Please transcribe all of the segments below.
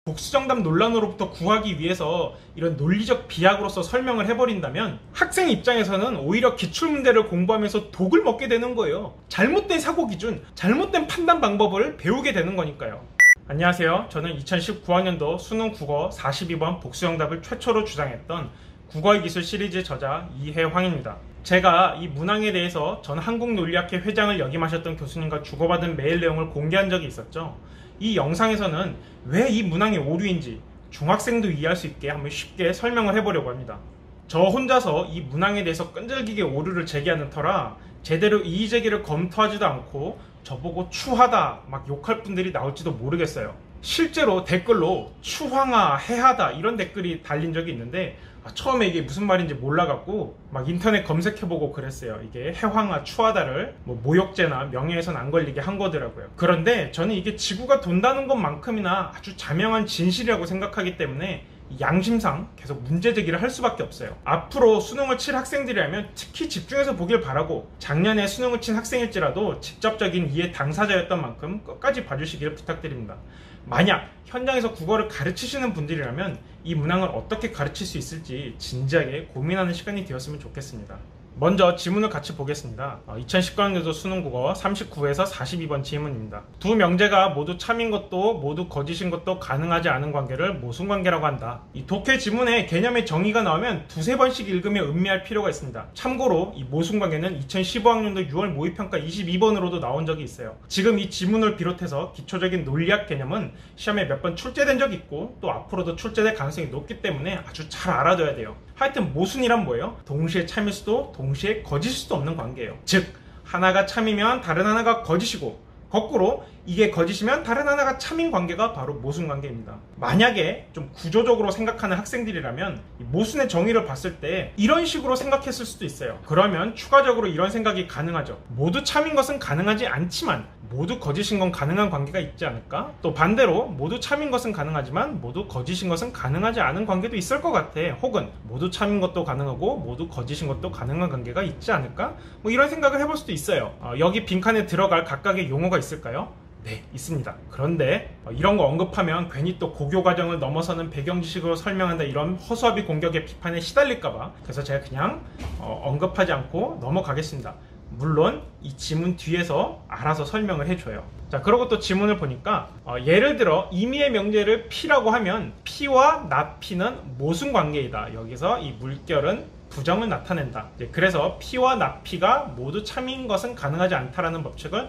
복수정답 논란으로부터 구하기 위해서 이런 논리적 비약으로서 설명을 해버린다면 학생 입장에서는 오히려 기출문제를 공부하면서 독을 먹게 되는 거예요. 잘못된 사고기준, 잘못된 판단 방법을 배우게 되는 거니까요. 안녕하세요. 저는 2019학년도 수능 국어 42번 복수정답을 최초로 주장했던 국어의 기술 시리즈 저자 이혜황입니다. 제가 이 문항에 대해서 전 한국논리학회 회장을 역임하셨던 교수님과 주고받은 메일 내용을 공개한 적이 있었죠. 이 영상에서는 왜 이 문항이 오류인지 중학생도 이해할 수 있게 한번 쉽게 설명을 해보려고 합니다. 저 혼자서 이 문항에 대해서 끈질기게 오류를 제기하는 터라 제대로 이의제기를 검토하지도 않고 저보고 추하다 막 욕할 분들이 나올지도 모르겠어요. 실제로 댓글로 추황아, 해하다 이런 댓글이 달린 적이 있는데 처음에 이게 무슨 말인지 몰라갖고 막 인터넷 검색해보고 그랬어요. 이게 해황아, 추하다를 모욕죄나 명예훼손 안 걸리게 한 거더라고요. 그런데 저는 이게 지구가 돈다는 것만큼이나 아주 자명한 진실이라고 생각하기 때문에 양심상 계속 문제 제기를 할 수밖에 없어요. 앞으로 수능을 칠 학생들이라면 특히 집중해서 보길 바라고, 작년에 수능을 친 학생일지라도 직접적인 이해 당사자였던 만큼 끝까지 봐주시길 부탁드립니다. 만약 현장에서 국어를 가르치시는 분들이라면 이 문항을 어떻게 가르칠 수 있을지 진지하게 고민하는 시간이 되었으면 좋겠습니다. 먼저 지문을 같이 보겠습니다. 2019학년도 수능국어 39에서 42번 지문입니다. 두 명제가 모두 참인 것도 모두 거짓인 것도 가능하지 않은 관계를 모순관계라고 한다. 이 독해 지문에 개념의 정의가 나오면 두세 번씩 읽으며 음미할 필요가 있습니다. 참고로 이 모순관계는 2015학년도 6월 모의평가 22번으로도 나온 적이 있어요. 지금 이 지문을 비롯해서 기초적인 논리학 개념은 시험에 몇 번 출제된 적이 있고 또 앞으로도 출제될 가능성이 높기 때문에 아주 잘 알아둬야 돼요. 하여튼 모순이란 뭐예요? 동시에 참일 수도 동시에 거짓일 수도 없는 관계예요. 즉 하나가 참이면 다른 하나가 거짓이고 거꾸로 이게 거짓이면 다른 하나가 참인 관계가 바로 모순 관계입니다. 만약에 좀 구조적으로 생각하는 학생들이라면 모순의 정의를 봤을 때 이런 식으로 생각했을 수도 있어요. 그러면 추가적으로 이런 생각이 가능하죠. 모두 참인 것은 가능하지 않지만 모두 거짓인 건 가능한 관계가 있지 않을까? 또 반대로 모두 참인 것은 가능하지만 모두 거짓인 것은 가능하지 않은 관계도 있을 것 같아. 혹은 모두 참인 것도 가능하고 모두 거짓인 것도 가능한 관계가 있지 않을까? 이런 생각을 해볼 수도 있어요. 여기 빈칸에 들어갈 각각의 용어가 있을까요? 네, 있습니다. 그런데 이런 거 언급하면 괜히 또 고교 과정을 넘어서는 배경지식으로 설명한다 이런 허수아비 공격의 비판에 시달릴까봐 그래서 제가 그냥 언급하지 않고 넘어가겠습니다. 물론 이 지문 뒤에서 알아서 설명을 해줘요. 자, 그리고 또 지문을 보니까 예를 들어 임의의 명제를 P라고 하면 P와 나P는 모순관계이다. 여기서 이 물결은 부정을 나타낸다. 그래서 P와 나P가 모두 참인 것은 가능하지 않다라는 법칙을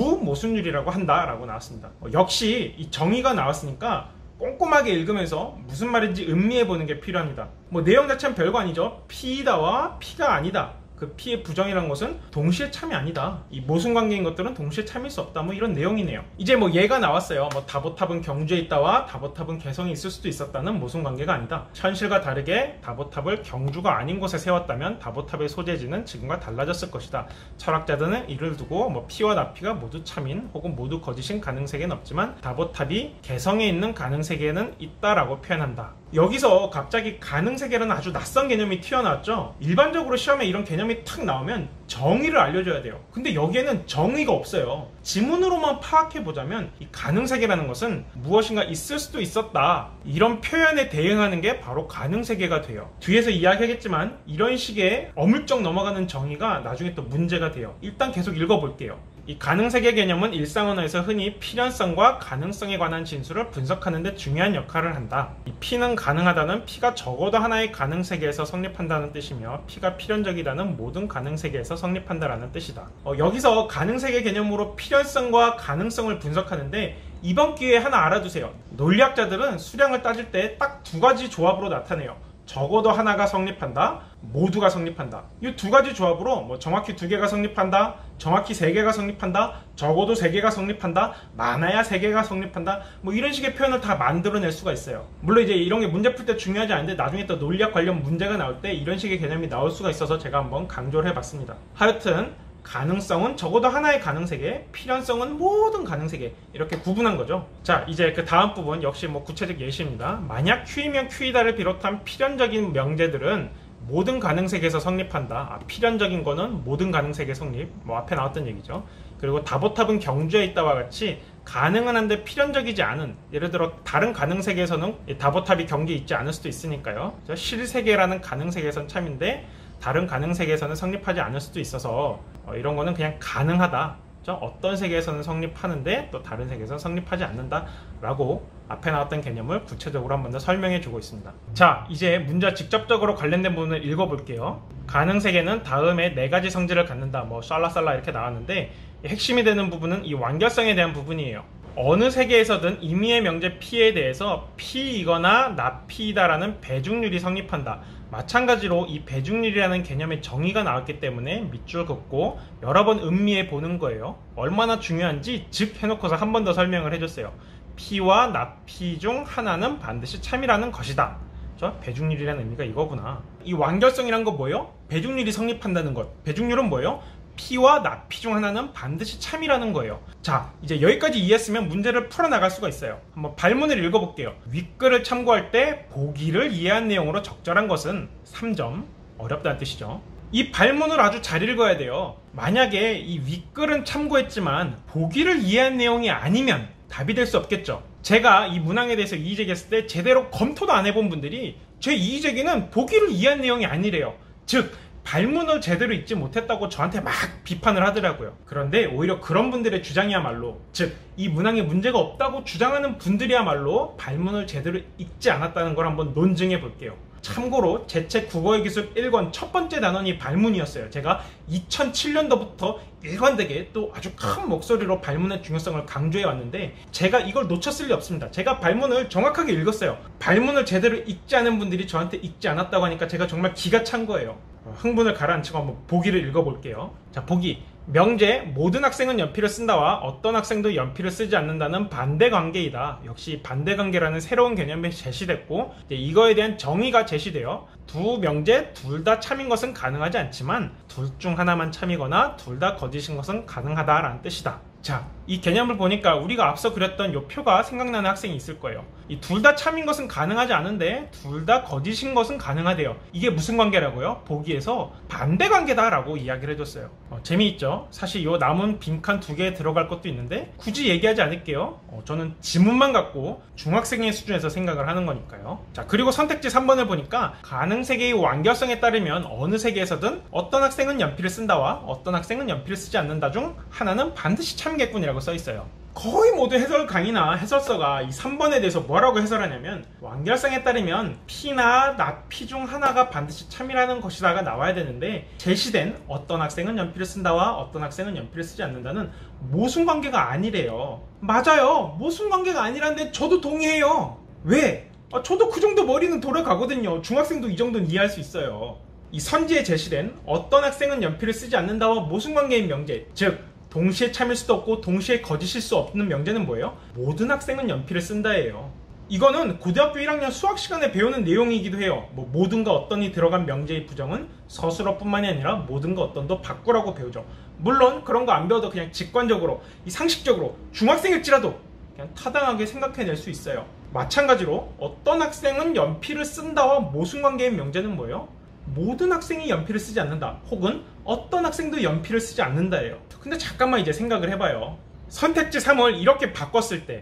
무모순율이라고 한다라고 나왔습니다. 역시 이 정의가 나왔으니까 꼼꼼하게 읽으면서 무슨 말인지 음미해보는 게 필요합니다. 내용 자체는 별거 아니죠. P다와 P가 아니다. 그 P의 부정이라는 것은 동시에 참이 아니다. 이 모순관계인 것들은 동시에 참일 수 없다. 이런 내용이네요. 이제 얘가 나왔어요. 다보탑은 경주에 있다와 다보탑은 개성에 있을 수도 있었다는 모순관계가 아니다. 현실과 다르게 다보탑을 경주가 아닌 곳에 세웠다면 다보탑의 소재지는 지금과 달라졌을 것이다. 철학자들은 이를 두고 P와 나P가 모두 참인 혹은 모두 거짓인 가능세계는 없지만 다보탑이 개성에 있는 가능세계는 있다라고 표현한다. 여기서 갑자기 가능세계라는 아주 낯선 개념이 튀어나왔죠. 일반적으로 시험에 이런 개념이 탁 나오면 정의를 알려줘야 돼요. 근데 여기에는 정의가 없어요. 지문으로만 파악해보자면 이 가능세계라는 것은 무엇인가 있을 수도 있었다. 이런 표현에 대응하는 게 바로 가능세계가 돼요. 뒤에서 이야기하겠지만 이런 식의 어물쩍 넘어가는 정의가 나중에 또 문제가 돼요. 일단 계속 읽어볼게요. 이 가능세계 개념은 일상 언어에서 흔히 필연성과 가능성에 관한 진술을 분석하는 데 중요한 역할을 한다. 이 P는 가능하다는 P가 적어도 하나의 가능세계에서 성립한다는 뜻이며 P가 필연적이라는 모든 가능세계에서 성립한다라는 뜻이다. 여기서 가능세계 개념으로 필연성과 가능성을 분석하는데 이번 기회에 하나 알아두세요. 논리학자들은 수량을 따질 때 딱 두 가지 조합으로 나타내요. 적어도 하나가 성립한다, 모두가 성립한다. 이 두 가지 조합으로 정확히 두 개가 성립한다, 정확히 세 개가 성립한다, 적어도 세 개가 성립한다, 많아야 세 개가 성립한다, 이런 식의 표현을 다 만들어낼 수가 있어요. 물론 이제 이런 게 문제 풀 때 중요하지 않은데 나중에 또 논리학 관련 문제가 나올 때 이런 식의 개념이 나올 수가 있어서 제가 한번 강조를 해봤습니다. 하여튼 가능성은 적어도 하나의 가능세계, 필연성은 모든 가능세계 이렇게 구분한 거죠. 자, 이제 그 다음 부분 역시 구체적 예시입니다. 만약 Q이면 Q이다를 비롯한 필연적인 명제들은 모든 가능세계에서 성립한다. 필연적인 거는 모든 가능세계 성립. 뭐 앞에 나왔던 얘기죠. 그리고 다보탑은 경주에 있다와 같이 가능은 한데 필연적이지 않은, 예를 들어 다른 가능세계에서는 다보탑이 경주에 있지 않을 수도 있으니까요. 실세계라는 가능세계에서는 참인데 다른 가능세계에서는 성립하지 않을 수도 있어서 이런 거는 그냥 가능하다. 어떤 세계에서는 성립하는데 또 다른 세계에서는 성립하지 않는다 라고 앞에 나왔던 개념을 구체적으로 한 번 더 설명해 주고 있습니다. 자, 이제 문제와 직접적으로 관련된 부분을 읽어볼게요. 가능세계는 다음에 4가지 성질을 갖는다. 뭐 샬라살라 이렇게 나왔는데 핵심이 되는 부분은 이 완결성에 대한 부분이에요. 어느 세계에서든 임의의 명제 P에 대해서 P이거나 나 P이다라는 배중률이 성립한다. 마찬가지로 이 배중률이라는 개념의 정의가 나왔기 때문에 밑줄 긋고 여러 번 음미해 보는 거예요. 얼마나 중요한지 즉 해놓고서 한 번 더 설명을 해줬어요. P와 나 P 중 하나는 반드시 참이라는 것이다. 배중률이라는 의미가 이거구나. 이 완결성이란 거 뭐예요? 배중률이 성립한다는 것. 배중률은 뭐예요? P와 나 P 중 하나는 반드시 참이라는 거예요. 자, 이제 여기까지 이해했으면 문제를 풀어나갈 수가 있어요. 한번 발문을 읽어볼게요. 윗글을 참고할 때 보기를 이해한 내용으로 적절한 것은 3점. 어렵다는 뜻이죠. 이 발문을 아주 잘 읽어야 돼요. 만약에 이 윗글은 참고했지만 보기를 이해한 내용이 아니면 답이 될 수 없겠죠. 제가 이 문항에 대해서 이의제기했을 때 제대로 검토도 안 해본 분들이 제 이의제기는 보기를 이해한 내용이 아니래요. 즉 발문을 제대로 읽지 못했다고 저한테 막 비판을 하더라고요. 그런데 오히려 그런 분들의 주장이야말로, 즉 이 문항에 문제가 없다고 주장하는 분들이야말로 발문을 제대로 읽지 않았다는 걸 한번 논증해 볼게요. 참고로 제 책 국어의 기술 1권 첫 번째 단원이 발문이었어요. 제가 2007년도부터 일관되게 또 아주 큰 목소리로 발문의 중요성을 강조해 왔는데 제가 이걸 놓쳤을 리 없습니다. 제가 발문을 정확하게 읽었어요. 발문을 제대로 읽지 않은 분들이 저한테 읽지 않았다고 하니까 제가 정말 기가 찬 거예요. 흥분을 가라앉히고 한번 보기를 읽어볼게요. 자, 보기. 명제 모든 학생은 연필을 쓴다와 어떤 학생도 연필을 쓰지 않는다는 반대관계이다. 역시 반대관계라는 새로운 개념이 제시됐고 이거에 대한 정의가 제시되어 두 명제 둘 다 참인 것은 가능하지 않지만 둘 중 하나만 참이거나 둘 다 거짓인 것은 가능하다라는 뜻이다. 자, 이 개념을 보니까 우리가 앞서 그렸던 이 표가 생각나는 학생이 있을 거예요. 이 둘 다 참인 것은 가능하지 않은데 둘 다 거짓인 것은 가능하대요. 이게 무슨 관계라고요? 보기에서 반대관계다라고 이야기를 해줬어요. 재미있죠? 사실 이 남은 빈칸 2개에 들어갈 것도 있는데 굳이 얘기하지 않을게요. 저는 지문만 갖고 중학생의 수준에서 생각을 하는 거니까요. 자, 그리고 선택지 3번을 보니까 가능세계의 완결성에 따르면 어느 세계에서든 어떤 학생은 연필을 쓴다와 어떤 학생은 연필을 쓰지 않는다 중 하나는 반드시 참겠군이라고 써있어요. 거의 모두 해설 강의나 해설서가 이 3번에 대해서 뭐라고 해설하냐면 완결성에 따르면 P나 나 P 중 하나가 반드시 참이라는 것이다가 나와야 되는데 제시된 어떤 학생은 연필을 쓴다와 어떤 학생은 연필을 쓰지 않는다는 모순관계가 아니래요. 맞아요. 모순관계가 아니라는데 저도 동의해요. 왜? 저도 그 정도 머리는 돌아가거든요. 중학생도 이 정도는 이해할 수 있어요. 이 선지에 제시된 어떤 학생은 연필을 쓰지 않는다와 모순관계인 명제, 즉 동시에 참일 수도 없고 동시에 거짓일 수 없는 명제는 뭐예요? 모든 학생은 연필을 쓴다예요. 이거는 고등학교 1학년 수학 시간에 배우는 내용이기도 해요. 모든과 어떤이 들어간 명제의 부정은 서술어뿐만이 아니라 모든과 어떤도 바꾸라고 배우죠. 물론 그런 거 안 배워도 그냥 직관적으로, 이 상식적으로 중학생일지라도 그냥 타당하게 생각해낼 수 있어요. 마찬가지로 어떤 학생은 연필을 쓴다와 모순관계인 명제는 뭐예요? 모든 학생이 연필을 쓰지 않는다. 혹은 어떤 학생도 연필을 쓰지 않는다예요. 근데 잠깐만 이제 생각을 해봐요. 선택지 3을 이렇게 바꿨을 때,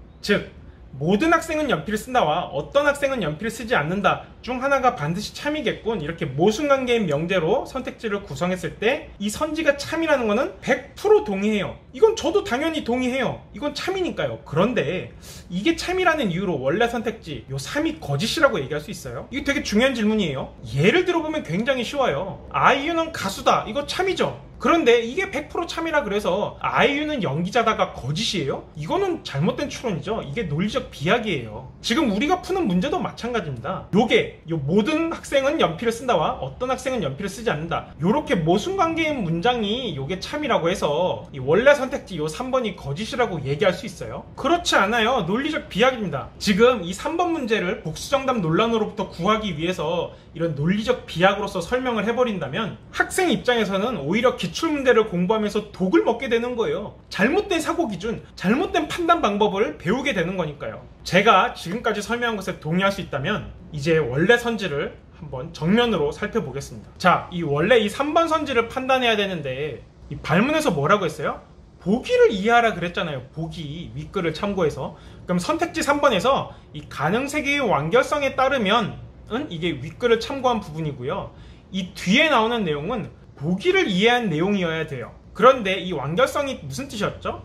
즉 모든 학생은 연필을 쓴다와 어떤 학생은 연필을 쓰지 않는다 중 하나가 반드시 참이겠군, 이렇게 모순관계인 명제로 선택지를 구성했을 때 이 선지가 참이라는 거는 100% 동의해요. 이건 저도 당연히 동의해요. 이건 참이니까요. 그런데 이게 참이라는 이유로 원래 선택지 요 3이 거짓이라고 얘기할 수 있어요? 이게 되게 중요한 질문이에요. 예를 들어보면 굉장히 쉬워요. 아이유는 가수다. 이거 참이죠. 그런데 이게 100% 참이라 그래서 아이유는 연기자다가 거짓이에요? 이거는 잘못된 추론이죠. 이게 논리적 비약이에요. 지금 우리가 푸는 문제도 마찬가지입니다. 요게 모든 학생은 연필을 쓴다와 어떤 학생은 연필을 쓰지 않는다, 요렇게 모순관계인 문장이 요게 참이라고 해서 이 원래 선택지 요 3번이 거짓이라고 얘기할 수 있어요? 그렇지 않아요. 논리적 비약입니다. 지금 이 3번 문제를 복수정답 논란으로부터 구하기 위해서 이런 논리적 비약으로서 설명을 해버린다면 학생 입장에서는 오히려 기출문제를 공부하면서 독을 먹게 되는 거예요. 잘못된 사고기준, 잘못된 판단 방법을 배우게 되는 거니까요. 제가 지금까지 설명한 것에 동의할 수 있다면 이제 원래 선지를 한번 정면으로 살펴보겠습니다. 자, 원래 이 3번 선지를 판단해야 되는데 이 발문에서 뭐라고 했어요? 보기를 이해하라 그랬잖아요. 보기, 윗글을 참고해서. 그럼 선택지 3번에서 이 가능세계의 완결성에 따르면 이게 윗글을 참고한 부분이고요. 이 뒤에 나오는 내용은 보기를 이해한 내용이어야 돼요. 그런데 이 완결성이 무슨 뜻이었죠?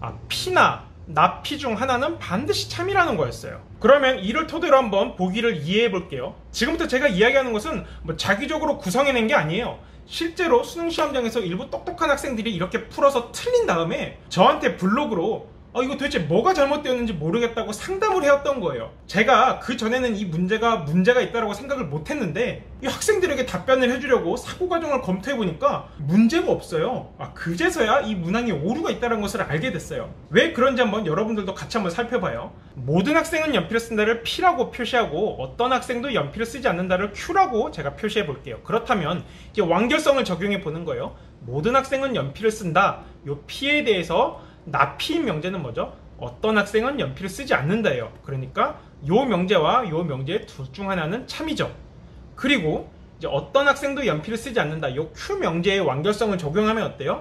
P나 나P 중 하나는 반드시 참이라는 거였어요. 그러면 이를 토대로 한번 보기를 이해해 볼게요. 지금부터 제가 이야기하는 것은 뭐 자기적으로 구성해낸 게 아니에요. 실제로 수능시험장에서 일부 똑똑한 학생들이 이렇게 풀어서 틀린 다음에 저한테 블로그로 이거 도대체 뭐가 잘못되었는지 모르겠다고 상담을 해왔던 거예요. 제가 그 전에는 이 문제가 있다고 생각을 못했는데 이 학생들에게 답변을 해주려고 사고과정을 검토해보니까 문제가 없어요. 그제서야 이 문항에 오류가 있다는 것을 알게 됐어요. 왜 그런지 한번 여러분들도 같이 한번 살펴봐요. 모든 학생은 연필을 쓴다를 P라고 표시하고 어떤 학생도 연필을 쓰지 않는다를 Q라고 제가 표시해 볼게요. 그렇다면 이제 완결성을 적용해 보는 거예요. 모든 학생은 연필을 쓴다. 이 P에 대해서 나피인 명제는 뭐죠? 어떤 학생은 연필을 쓰지 않는다예요. 그러니까 요 명제와 요 명제 둘 중 하나는 참이죠. 그리고 이제 어떤 학생도 연필을 쓰지 않는다. 요 Q 명제의 완결성을 적용하면 어때요?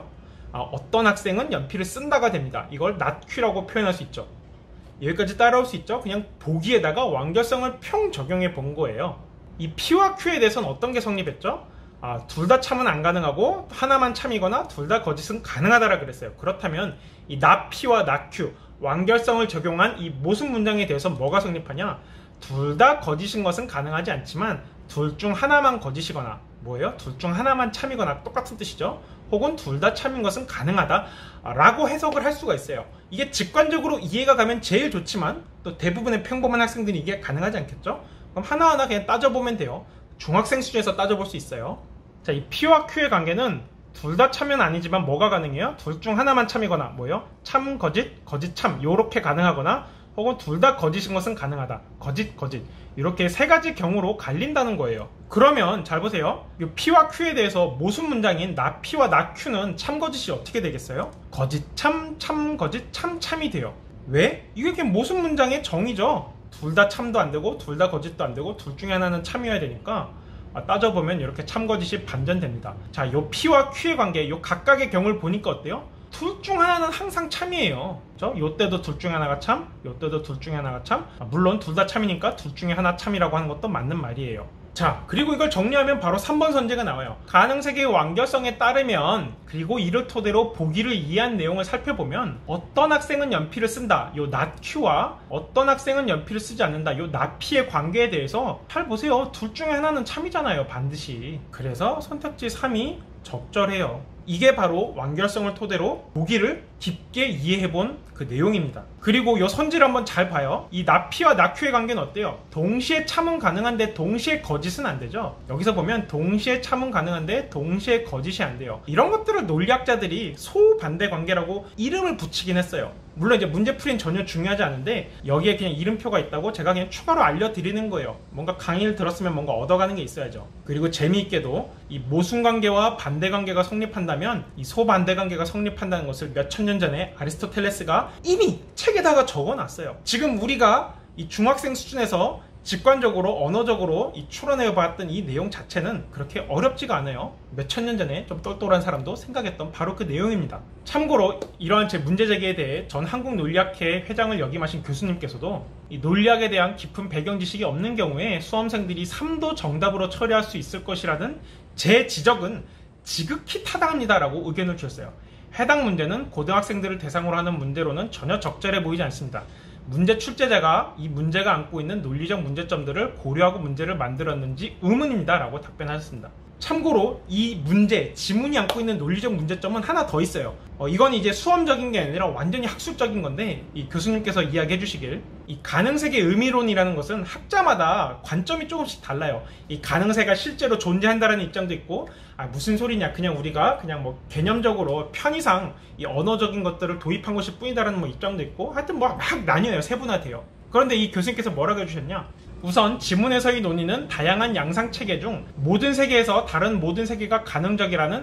어떤 학생은 연필을 쓴다가 됩니다. 이걸 not Q라고 표현할 수 있죠. 여기까지 따라올 수 있죠? 그냥 보기에다가 완결성을 평 적용해 본 거예요. 이 P와 Q에 대해서는 어떤 게 성립했죠? 둘 다 참은 안 가능하고 하나만 참이거나 둘 다 거짓은 가능하다라 그랬어요. 그렇다면 이 not P와 not Q 완결성을 적용한 이 모순 문장에 대해서 뭐가 성립하냐? 둘 다 거짓인 것은 가능하지 않지만 둘 중 하나만 거짓이거나 뭐예요? 둘 중 하나만 참이거나 똑같은 뜻이죠. 혹은 둘 다 참인 것은 가능하다 라고 해석을 할 수가 있어요. 이게 직관적으로 이해가 가면 제일 좋지만 또 대부분의 평범한 학생들이 이게 가능하지 않겠죠? 그럼 하나하나 그냥 따져보면 돼요. 중학생 수준에서 따져볼 수 있어요. 자, 이 P와 Q의 관계는 둘 다 참은 아니지만 뭐가 가능해요? 둘 중 하나만 참이거나 뭐예요? 참, 거짓, 거짓, 참 요렇게 가능하거나 혹은 둘 다 거짓인 것은 가능하다. 거짓, 거짓 이렇게 세 가지 경우로 갈린다는 거예요. 그러면 잘 보세요. 이 P와 Q에 대해서 모순 문장인 not P와 not Q는 참, 거짓이 어떻게 되겠어요? 거짓, 참, 참, 거짓, 참, 참이 돼요. 왜? 이게 그냥 모순 문장의 정의죠. 둘 다 참도 안 되고 둘 다 거짓도 안 되고 둘 중에 하나는 참이어야 되니까 따져보면 이렇게 참 거짓이 반전됩니다. 자, 요 P와 Q의 관계, 요 각각의 경우를 보니까 어때요? 둘 중 하나는 항상 참이에요. 그렇죠? 요 때도 둘 중에 하나가 참, 요 때도 둘 중에 하나가 참. 물론 둘 다 참이니까 둘 중에 하나 참이라고 하는 것도 맞는 말이에요. 자, 그리고 이걸 정리하면 바로 3번 선제가 나와요. 가능세계의 완결성에 따르면, 그리고 이를 토대로 보기를 이해한 내용을 살펴보면 어떤 학생은 연필을 쓴다, 요 not Q와 어떤 학생은 연필을 쓰지 않는다, 요 not P의 관계에 대해서 잘 보세요. 둘 중에 하나는 참이잖아요, 반드시. 그래서 선택지 3이 적절해요. 이게 바로 완결성을 토대로 보기를 깊게 이해해본 그 내용입니다. 그리고 이 선지를 한번 잘 봐요. 이 not P와 not Q의 관계는 어때요? 동시에 참은 가능한데 동시에 거짓은 안 되죠. 여기서 보면 동시에 참은 가능한데 동시에 거짓이 안 돼요. 이런 것들을 논리학자들이 소반대 관계라고 이름을 붙이긴 했어요. 물론 이제 문제풀이는 전혀 중요하지 않은데 여기에 그냥 이름표가 있다고 제가 그냥 추가로 알려드리는 거예요. 뭔가 강의를 들었으면 뭔가 얻어가는 게 있어야죠. 그리고 재미있게도 이 모순관계와 반대관계가 성립한다면 이 소반대관계가 성립한다는 것을 몇 천 년 전에 아리스토텔레스가 이미 책에다가 적어놨어요. 지금 우리가 이 중학생 수준에서 직관적으로 언어적으로 이 추론해봤던 이 내용 자체는 그렇게 어렵지가 않아요. 몇 천 년 전에 좀 똘똘한 사람도 생각했던 바로 그 내용입니다. 참고로 이러한 제 문제 제기에 대해 전 한국논리학회 회장을 역임하신 교수님께서도 이 논리학에 대한 깊은 배경 지식이 없는 경우에 수험생들이 3도 정답으로 처리할 수 있을 것이라는 제 지적은 지극히 타당합니다라고 의견을 주셨어요. 해당 문제는 고등학생들을 대상으로 하는 문제로는 전혀 적절해 보이지 않습니다. 문제 출제자가 이 문제가 안고 있는 논리적 문제점들을 고려하고 문제를 만들었는지 의문입니다 라고 답변하셨습니다. 참고로 이 문제, 지문이 안고 있는 논리적 문제점은 하나 더 있어요. 이건 이제 수험적인 게 아니라 완전히 학술적인 건데 이 교수님께서 이야기해 주시길, 이 가능세계 의미론이라는 것은 학자마다 관점이 조금씩 달라요. 이 가능세가 실제로 존재한다는 입장도 있고, 무슨 소리냐, 그냥 우리가 그냥 뭐 개념적으로 편의상 이 언어적인 것들을 도입한 것일 뿐이다라는 뭐 입장도 있고, 하여튼 뭐 막 나뉘어요. 세분화돼요. 그런데 이 교수님께서 뭐라고 해주셨냐, 우선 지문에서의 논의는 다양한 양상체계 중 모든 세계에서 다른 모든 세계가 가능적이라는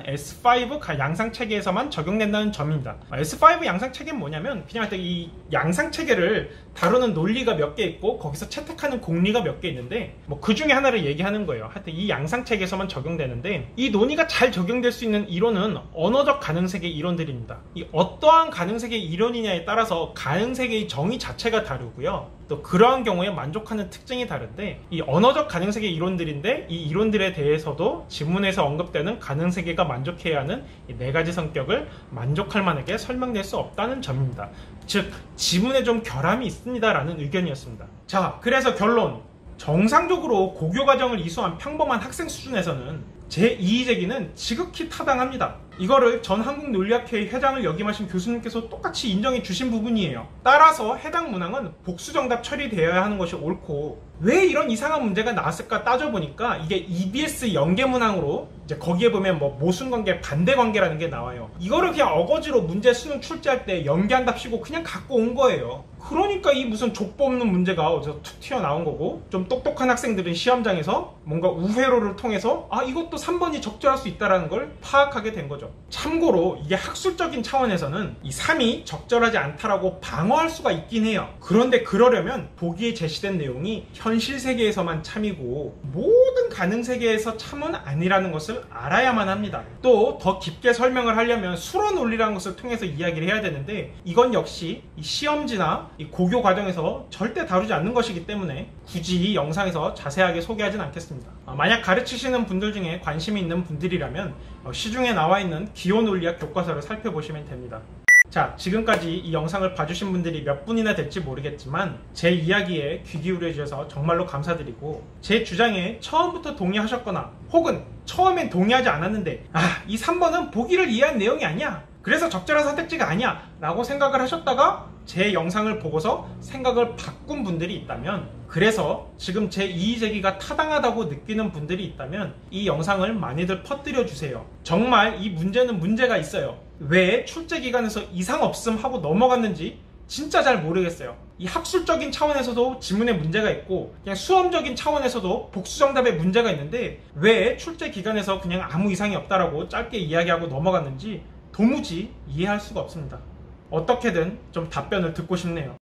S5 양상체계에서만 적용된다는 점입니다. S5 양상체계는 뭐냐면 그냥 이 양상체계를 다루는 논리가 몇 개 있고 거기서 채택하는 공리가 몇 개 있는데 뭐 그 중에 하나를 얘기하는 거예요. 하여튼 이 양상책에서만 적용되는데 이 논의가 잘 적용될 수 있는 이론은 언어적 가능세계 이론들입니다. 이 어떠한 가능세계 이론이냐에 따라서 가능세계의 정의 자체가 다르고요. 또 그러한 경우에 만족하는 특징이 다른데 이 언어적 가능세계 이론들인데 이 이론들에 대해서도 지문에서 언급되는 가능세계가 만족해야 하는 이 네 가지 성격을 만족할 만하게 설명될 수 없다는 점입니다. 즉 지문에 좀 결함이 있습니다 라는 의견이었습니다. 자, 그래서 결론, 정상적으로 고교과정을 이수한 평범한 학생 수준에서는 제2제기는 지극히 타당합니다. 이거를 전 한국논리학회의 회장을 역임하신 교수님께서 똑같이 인정해 주신 부분이에요. 따라서 해당 문항은 복수정답 처리되어야 하는 것이 옳고, 왜 이런 이상한 문제가 나왔을까 따져보니까 이게 EBS 연계 문항으로 이제 거기에 보면 뭐 모순관계, 반대관계라는 게 나와요. 이거를 그냥 어거지로 문제 수능 출제할 때 연계한답시고 그냥 갖고 온 거예요. 그러니까 이 무슨 족보 없는 문제가 어디서 툭 튀어나온 거고, 좀 똑똑한 학생들은 시험장에서 뭔가 우회로를 통해서 아 이것도 3번이 적절할 수 있다는 걸 파악하게 된 거죠. 참고로 이게 학술적인 차원에서는 이 3이 적절하지 않다라고 방어할 수가 있긴 해요. 그런데 그러려면 보기에 제시된 내용이 현실 세계에서만 참이고 모든 가능 세계에서 참은 아니라는 것을 알아야만 합니다. 또 더 깊게 설명을 하려면 수로 논리라는 것을 통해서 이야기를 해야 되는데 이건 역시 이 시험지나 이 고교 과정에서 절대 다루지 않는 것이기 때문에 굳이 이 영상에서 자세하게 소개하진 않겠습니다. 만약 가르치시는 분들 중에 관심이 있는 분들이라면 시중에 나와 있는 기호논리학 교과서를 살펴보시면 됩니다. 자, 지금까지 이 영상을 봐주신 분들이 몇 분이나 될지 모르겠지만 제 이야기에 귀 기울여 주셔서 정말로 감사드리고, 제 주장에 처음부터 동의하셨거나 혹은 처음엔 동의하지 않았는데 이 3번은 보기를 이해한 내용이 아니야, 그래서 적절한 선택지가 아니야 라고 생각을 하셨다가 제 영상을 보고서 생각을 바꾼 분들이 있다면, 그래서 지금 제 이의제기가 타당하다고 느끼는 분들이 있다면 이 영상을 많이들 퍼뜨려 주세요. 정말 이 문제는 문제가 있어요. 왜 출제기간에서 이상 없음 하고 넘어갔는지 진짜 잘 모르겠어요. 이 학술적인 차원에서도 지문에 문제가 있고 그냥 수험적인 차원에서도 복수정답에 문제가 있는데 왜 출제기간에서 그냥 아무 이상이 없다라고 짧게 이야기하고 넘어갔는지 도무지 이해할 수가 없습니다. 어떻게든 좀 답변을 듣고 싶네요.